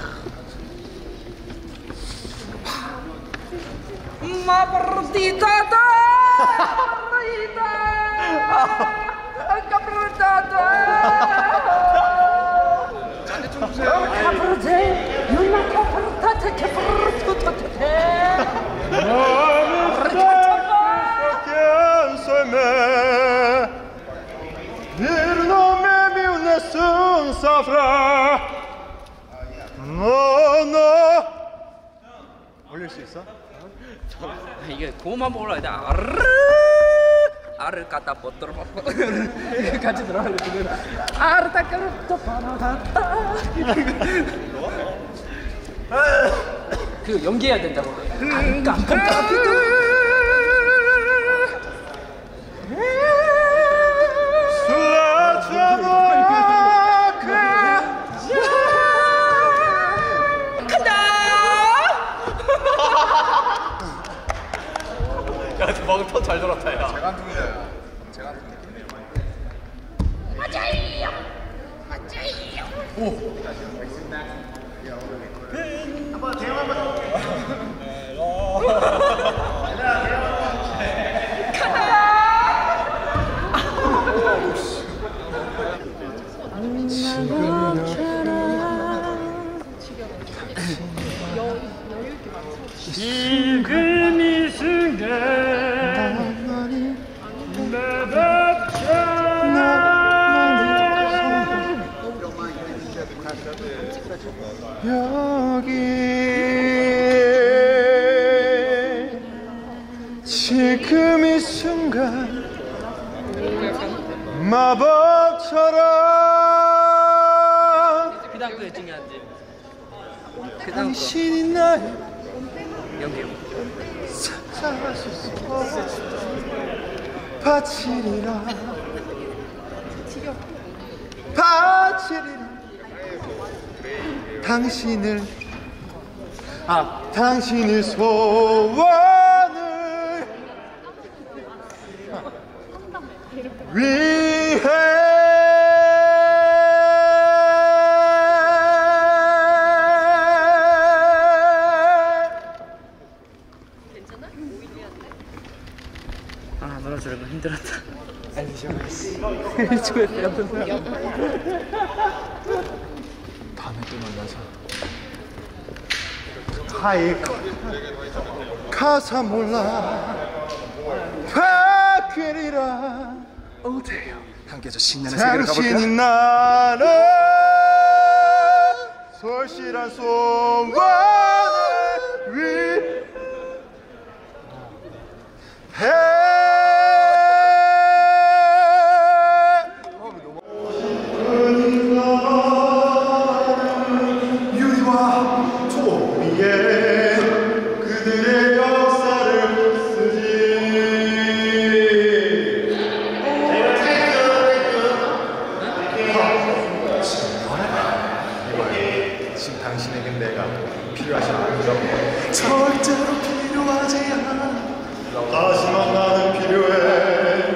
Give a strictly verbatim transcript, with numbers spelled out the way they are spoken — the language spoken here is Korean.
Maperdidata, Rita, Caperdata. 자네 좀 주세요. Caprede, Yuna Caperdata, Caperdata. 올릴 수 있어? 이게 고만 올라야 돼. 아르 아를 갖다 뻗들어 같이 들어가야 돼. 아르 닦아를 또 바나갔다. 그 연기해야 된다고. 깜깜깜깜. 야, 방금 턴잘 돌았다, 야. 재간둥이다. 재간둥이. 맞아요. 맞아요. 오. 한번 대형 한번. 지금 이 순간 여기 지금 이 순간 마법처럼 그 다음 거 중요한지. 그 다음 거 당신이 나의 연기. 찾아주소 바치리라 바치리라 당신을 아 당신의 소원을 위해 아 놀아주려고 힘들었다. 아니 시원했어 죽었대 옆에 사람. 다음에 또 만나자 하이 가사 몰라 바뀌리라 어때요? 함께 저 신나는 세계를 가볼까? 당신이 나를 솔실한 소원을 위해 유리와 토미에 그들의 역사를 쓰지 지금 당신에겐 내가 필요하지 않은 점 절대로 필요하지 않아 하지만 나는 필요해